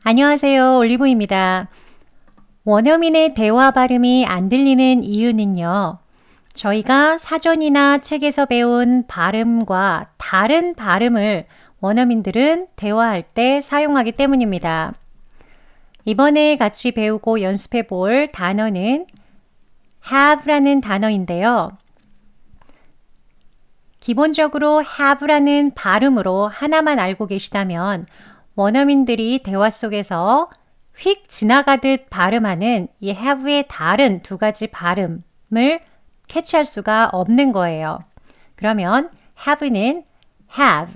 안녕하세요. 올리브입니다. 원어민의 대화 발음이 안 들리는 이유는요. 저희가 사전이나 책에서 배운 발음과 다른 발음을 원어민들은 대화할 때 사용하기 때문입니다. 이번에 같이 배우고 연습해 볼 단어는 have라는 단어인데요. 기본적으로 have라는 발음으로 하나만 알고 계시다면 원어민들이 대화 속에서 휙 지나가듯 발음하는 이 have의 다른 두 가지 발음을 캐치할 수가 없는 거예요. 그러면 have는 have,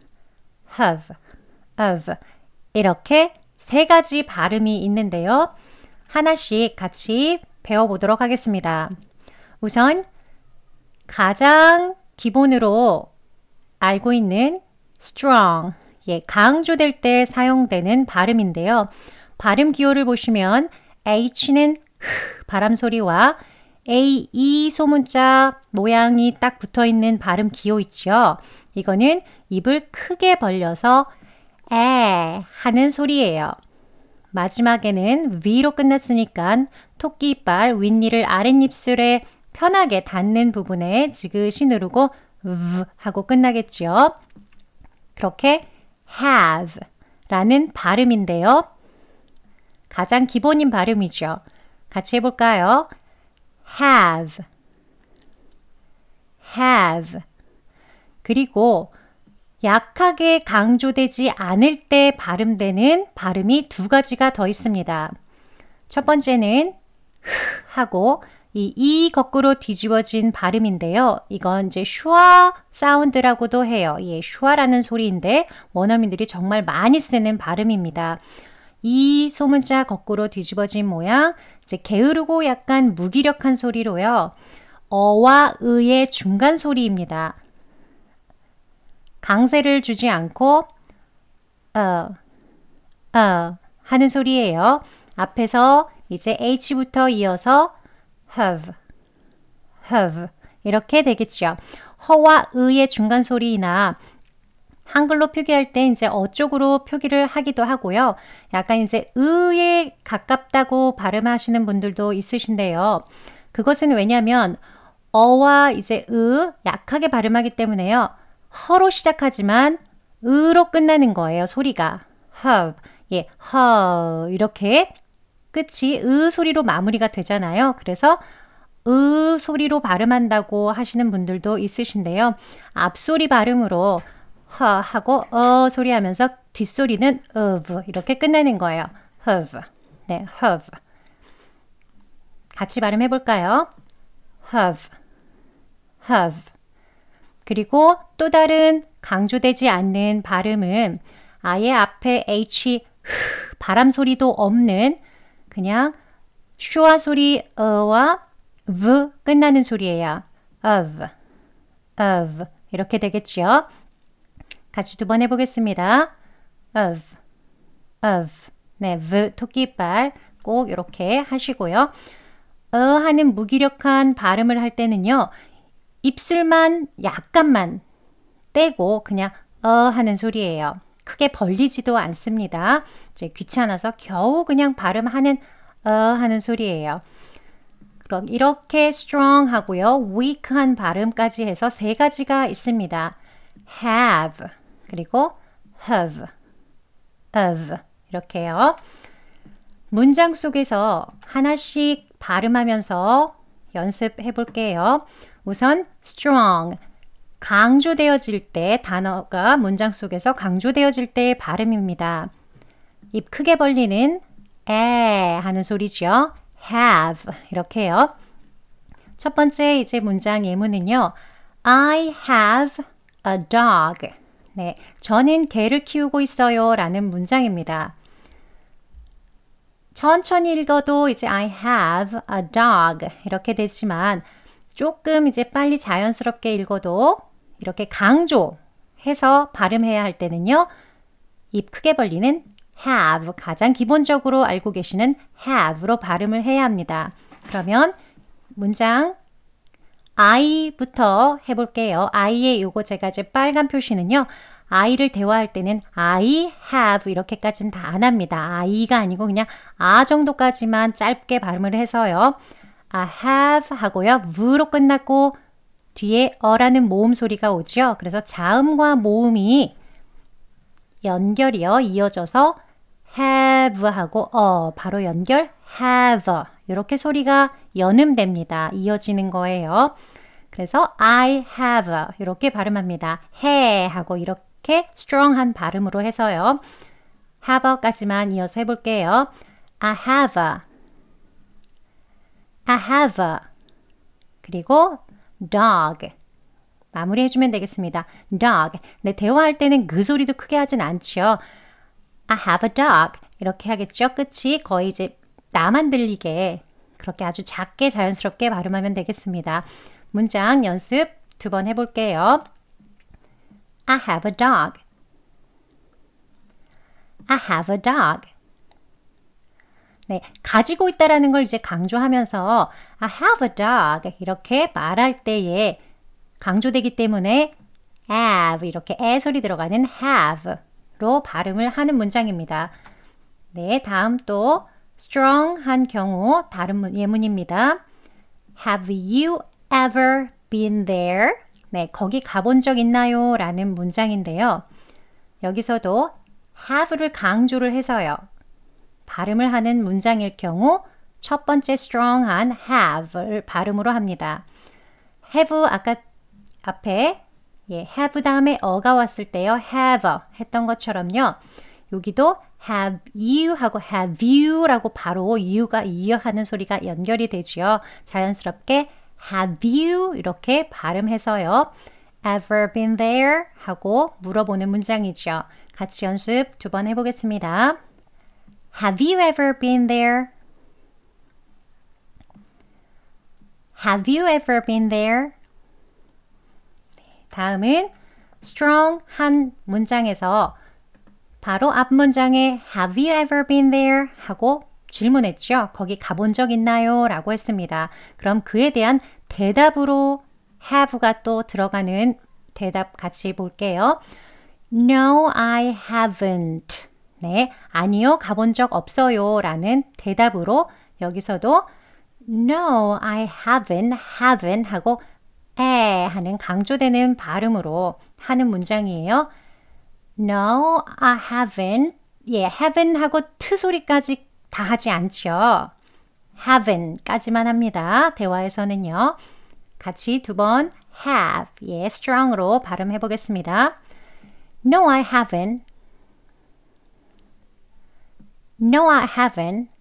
of 이렇게 세 가지 발음이 있는데요. 하나씩 같이 배워보도록 하겠습니다. 우선 가장 기본으로 알고 있는 strong, 강조될 때 사용되는 발음인데요. 발음 기호를 보시면 H는 바람 소리와 A, E 소문자 모양이 딱 붙어있는 발음 기호 있죠. 이거는 입을 크게 벌려서 에 하는 소리예요. 마지막에는 V로 끝났으니까 토끼 이빨 윗니를 아랫입술에 편하게 닿는 부분에 지그시 누르고 V 하고 끝나겠죠. 그렇게 have 라는 발음인데요. 가장 기본인 발음이죠. 같이 해볼까요? have, have. 그리고 약하게 강조되지 않을 때 발음되는 발음이 두 가지가 더 있습니다. 첫 번째는 하고 이 거꾸로 뒤집어진 발음인데요. 이건 이제 슈아 사운드라고도 해요. 슈아라는 소리인데 원어민들이 정말 많이 쓰는 발음입니다. 이 소문자 거꾸로 뒤집어진 모양, 이제 게으르고 약간 무기력한 소리로요. 어와 의의 중간 소리입니다. 강세를 주지 않고 하는 소리예요. 앞에서 이제 H부터 이어서 have 이렇게 되겠죠. 허와 의의 중간 소리나 한글로 표기할 때 이제 어쪽으로 표기를 하기도 하고요. 약간 이제 의에 가깝다고 발음하시는 분들도 있으신데요. 그것은 왜냐하면 어와 이제 약하게 발음하기 때문에요. 허로 시작하지만 으로 끝나는 거예요. 소리가 have, 허 이렇게 끝이 소리로 마무리가 되잖아요. 그래서 소리로 발음한다고 하시는 분들도 있으신데요. 앞소리 발음으로 허 하고 소리 하면서 뒷소리는 of 이렇게 끝내는 거예요. have. 네, have. 같이 발음해 볼까요? have. 그리고 또 다른 강조되지 않는 발음은 아예 앞에 H 바람 소리도 없는 그냥 슈아 소리 와 V 끝나는 소리예요. of 이렇게 되겠죠. 같이 두 번 해보겠습니다. of 네, V 토끼이빨 꼭 이렇게 하시고요. 하는 무기력한 발음을 할 때는요. 입술만 약간만 떼고 그냥 하는 소리예요. 크게 벌리지도 않습니다. 이제 귀찮아서 겨우 그냥 발음하는 하는 소리예요. 그럼 이렇게 strong 하고요. weak한 발음까지 해서 세 가지가 있습니다. have 그리고 have, of 이렇게요. 문장 속에서 하나씩 발음하면서 연습해 볼게요. 우선 strong 강조되어질 때 단어가 문장 속에서 강조되어질 때의 발음입니다. 입 크게 벌리는 에 하는 소리죠. have 이렇게요. 첫 번째 이제 문장 예문은요. I have a dog. 네, 저는 개를 키우고 있어요 라는 문장입니다. 천천히 읽어도 이제 I have a dog 이렇게 되지만 조금 이제 빨리 자연스럽게 읽어도 이렇게 강조해서 발음해야 할 때는요. 입 크게 벌리는 have, 가장 기본적으로 알고 계시는 have로 발음을 해야 합니다. 그러면 문장 I부터 해볼게요. I의 요거 제가 이제 빨간 표시는요. I를 대화할 때는 I have 이렇게까지는 다 안 합니다. I가 아니고 그냥 아 정도까지만 짧게 발음을 해서요. I have 하고요. V로 끝났고 뒤에 어라는 모음 소리가 오죠. 그래서 자음과 모음이 연결이요. 이어져서 have 하고 바로 연결 have 이렇게 소리가 연음됩니다. 이어지는 거예요. 그래서 I have 이렇게 발음합니다. 해 하고 이렇게 strong한 발음으로 해서요. have까지만 이어서 해볼게요. I have I have 그리고 dog 마무리 해주면 되겠습니다. dog 네, 대화할 때는 그 소리도 크게 하진 않죠. I have a dog 이렇게 하겠죠. 끝이 거의 이제 나만 들리게 그렇게 아주 작게 자연스럽게 발음하면 되겠습니다. 문장 연습 2번 해볼게요. I have a dog. I have a dog. 네, 가지고 있다라는 걸 이제 강조하면서 I have a dog 이렇게 말할 때에 강조되기 때문에 have 이렇게 에 소리 들어가는 have로 발음을 하는 문장입니다. 네, 다음 또 strong한 경우 다른 예문입니다. Have you ever been there? 네, 거기 가본 적 있나요? 라는 문장인데요. 여기서도 have를 강조를 해서요. 발음을 하는 문장일 경우 첫 번째 strong한 have를 발음으로 합니다. have 아까 앞에 have 다음에 어가 왔을 때요. have 했던 것처럼요. 여기도 have you 하고 have you라고 바로 you가 이어하는 소리가 연결이 되죠. 자연스럽게 have you 이렇게 발음해서요. ever been there 하고 물어보는 문장이죠. 같이 연습 2번 해보겠습니다. Have you ever been there? Have you ever been there? 다음은 strong한 문장에서 바로 앞 문장에 Have you ever been there? 하고 질문했죠. 거기 가본 적 있나요? 라고 했습니다. 그럼 그에 대한 대답으로 have가 또 들어가는 대답 같이 볼게요. No, I haven't. 네, 아니요, 가본 적 없어요. 라는 대답으로 여기서도 No, I haven't 하고 하는 강조되는 발음으로 하는 문장이에요. No, I haven't. haven't 하고 트 소리까지 다 하지 않죠. haven't까지만 합니다. 대화에서는요. 같이 2번 have, strong으로 발음해 보겠습니다. No, I haven't. No, I haven't.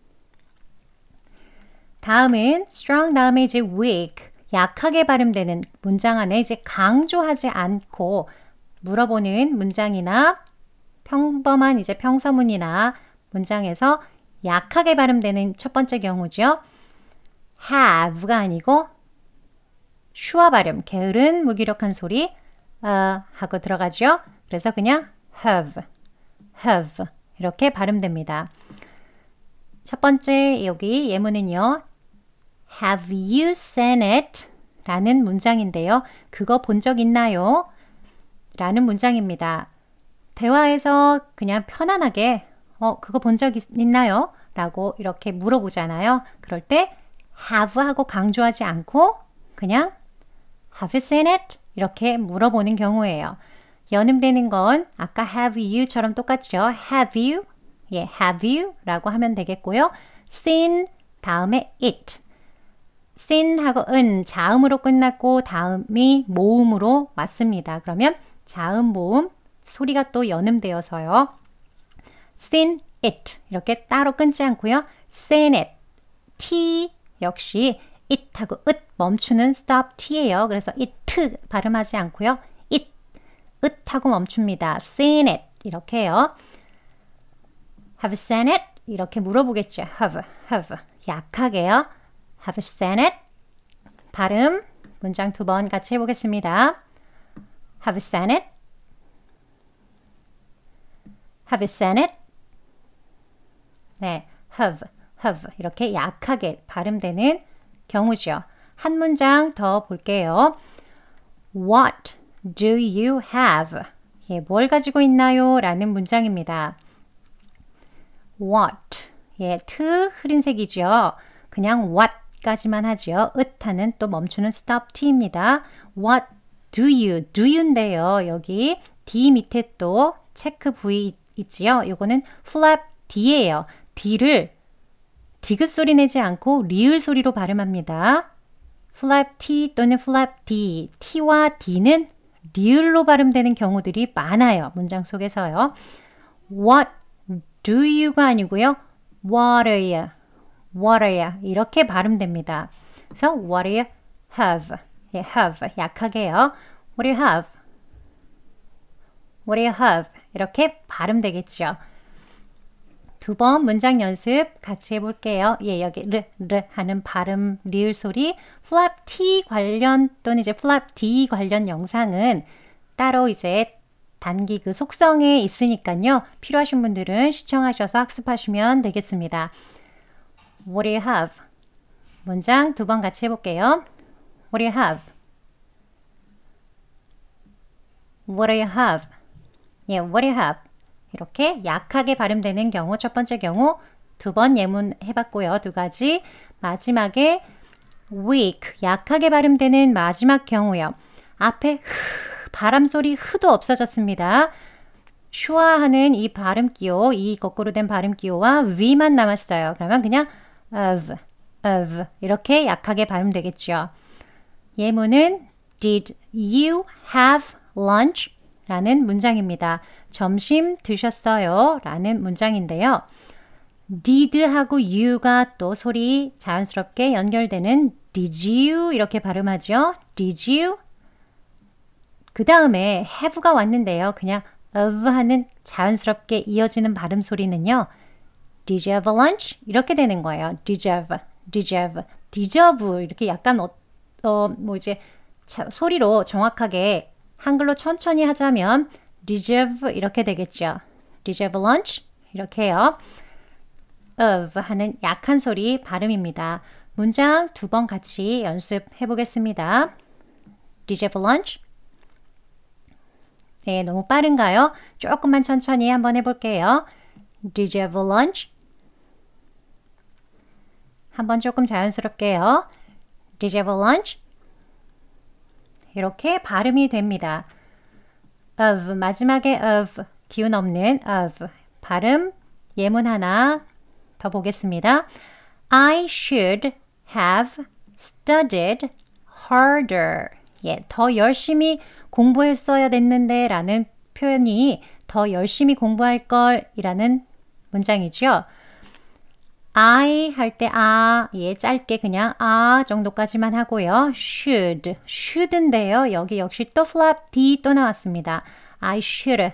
다음은 strong 다음에 이제 weak, 약하게 발음되는 문장 안에 이제 강조하지 않고 물어보는 문장이나 평범한 이제 평서문이나 문장에서 약하게 발음되는 첫 번째 경우죠. have가 아니고 슈어 발음, 게으른 무기력한 소리 하고 들어가죠. 그래서 그냥 have 이렇게 발음됩니다. 첫 번째 여기 예문은요. Have you seen it? 라는 문장인데요. 그거 본 적 있나요? 라는 문장입니다. 대화에서 그냥 편안하게 그거 본 적 있나요? 라고 이렇게 물어보잖아요. 그럴 때 have 하고 강조하지 않고 그냥 Have you seen it? 이렇게 물어보는 경우예요. 연음되는 건 아까 have you처럼 똑같죠. Have you? have you 라고 하면 되겠고요. seen 다음에 it. seen 하고 자음으로 끝났고 다음이 모음으로 왔습니다. 그러면 자음, 모음, 소리가 또 연음되어서요. seen it 이렇게 따로 끊지 않고요. seen it. t 역시 it 하고 it 멈추는 stop t예요. 그래서 it 발음하지 않고요. it 하고 멈춥니다. seen it 이렇게 해요. Have you seen it? 이렇게 물어보겠죠. Have. 약하게요. Have you seen it? 발음 문장 2번 같이 해보겠습니다. Have you seen it? Have you seen it? 네, have 이렇게 약하게 발음되는 경우죠. 한 문장 더 볼게요. What do you have? 예, 뭘 가지고 있나요? 라는 문장입니다. What. 예, 트 흐린 색이죠. 그냥 what까지만 하죠. 으타는 또 멈추는 stop t입니다. What do you? do you인데요. 여기 D 밑에 또 체크 V 있지요. 요거는 flap D예요. D를 디귿 소리 내지 않고 리을 소리로 발음합니다. flap T 또는 flap D. T와 D는 리을로 발음되는 경우들이 많아요. 문장 속에서요. What do you가 아니고요. What are you? What are you? 이렇게 발음됩니다. 그래서 what do you have? 예, have 약하게요. What do you have? What do you have? 이렇게 발음되겠죠. 두 번 문장 연습 같이 해볼게요. 예, 여기 르 하는 발음 리을 소리 flap T 관련 또는 이제 flap D 관련 영상은 따로 이제 단기 그 속성에 있으니까요. 필요하신 분들은 시청하셔서 학습하시면 되겠습니다. What do you have? 문장 두 번 같이 해볼게요. What do you have? What do you have? 예, what do you have? 이렇게 약하게 발음되는 경우, 첫 번째 경우 두 번 예문 해봤고요. 두 가지. 마지막에 weak, 약하게 발음되는 마지막 경우요. 앞에 바람 소리 흐도 없어졌습니다. 슈아하는 이 발음 기호, 이 거꾸로 된 발음 기호와 위만 남았어요. 그러면 그냥 of 이렇게 약하게 발음되겠죠. 예문은 Did you have lunch? 라는 문장입니다. 점심 드셨어요? 라는 문장인데요. did하고 you가 또 소리 자연스럽게 연결되는 did you 이렇게 발음하죠. did you? 그 다음에 have가 왔는데요. 그냥 of 하는 자연스럽게 이어지는 발음 소리는요. Did you have a lunch? 이렇게 되는 거예요. Did you have? Did you have? deserve 이렇게 약간 뭐 이제 소리로 정확하게 한글로 천천히 하자면 deserve 이렇게 되겠죠. Did you have a lunch? 이렇게 해요. of 하는 약한 소리 발음입니다. 문장 두 번 같이 연습해 보겠습니다. Did you have a lunch? 네, 너무 빠른가요? 조금만 천천히 한번 해볼게요. Did you have a lunch? 한번 조금 자연스럽게요. Did you have a lunch? 이렇게 발음이 됩니다. of, 마지막에 of, 기운 없는 of, 발음, 예문 하나 더 보겠습니다. I should have studied harder. 예, 더 열심히 공부했어야 됐는데 라는 표현이 더 열심히 공부할 걸 이라는 문장이죠. I 할 때 예, 짧게 그냥 정도까지만 하고요. should인데요. 여기 역시 또 flap D 또 나왔습니다. I should,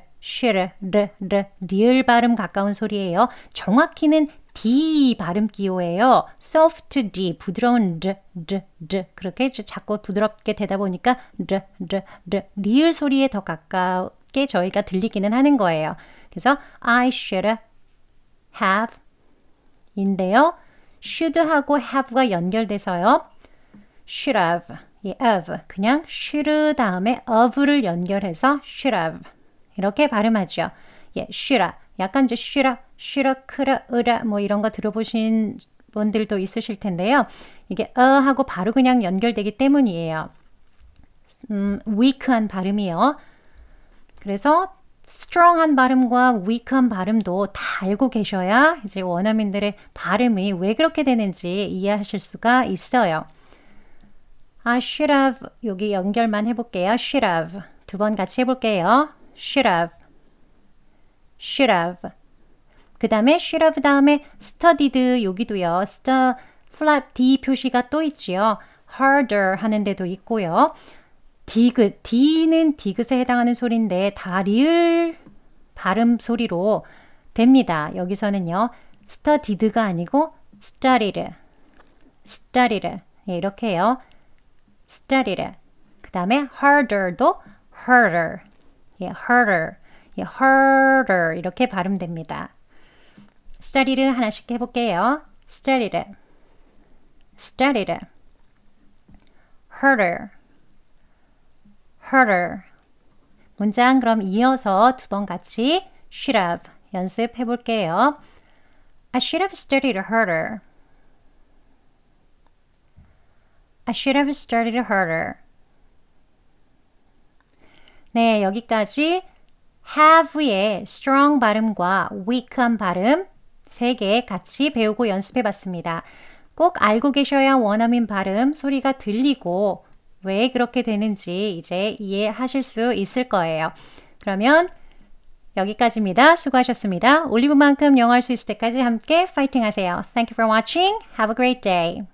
리을 발음 가까운 소리예요. 정확히는 D 발음 기호예요. soft D, 부드러운 그렇게 자꾸 부드럽게 되다 보니까 리을 소리에 더 가깝게 저희가 들리기는 하는 거예요. 그래서 I should have 인데요. should하고 have가 연결돼서요. should have, 예, of, 그냥 should 다음에 of를 연결해서 should have 이렇게 발음하죠. 예, shoulda, 약간 이제 shoulda, coulda, woulda 뭐 이런 거 들어보신 분들도 있으실 텐데요. 이게 하고 바로 그냥 연결되기 때문이에요. weak한 발음이요. 그래서 strong한 발음과 weak한 발음도 다 알고 계셔야 이제 원어민들의 발음이 왜 그렇게 되는지 이해하실 수가 있어요. I should have 여기 연결만 해볼게요. should have 두 번 같이 해볼게요. should have 그 다음에 should have 다음에 studied 여기도요. flap D 표시가 또 있지요. harder 하는 데도 있고요. 디귿, D는 디귿에 해당하는 소리인데 다 리을 발음 소리로 됩니다. 여기서는요. studied가 아니고 studied 예, 이렇게 해요. studied 그 다음에 harder도 harder 예, harder 이렇게 발음됩니다. studied 하나씩 해볼게요. studied harder 문장 그럼 이어서 두 번 같이 should have 연습해 볼게요. I should have studied harder. I should have studied harder. 네, 여기까지 have의 strong 발음과 weak한 발음 3개 같이 배우고 연습해 봤습니다. 꼭 알고 계셔야 원어민 발음 소리가 들리고 왜 그렇게 되는지 이제 이해하실 수 있을 거예요. 그러면 여기까지입니다. 수고하셨습니다. 올리브만큼 영어 할 수 있을 때까지 함께 파이팅 하세요. Thank you for watching. Have a great day.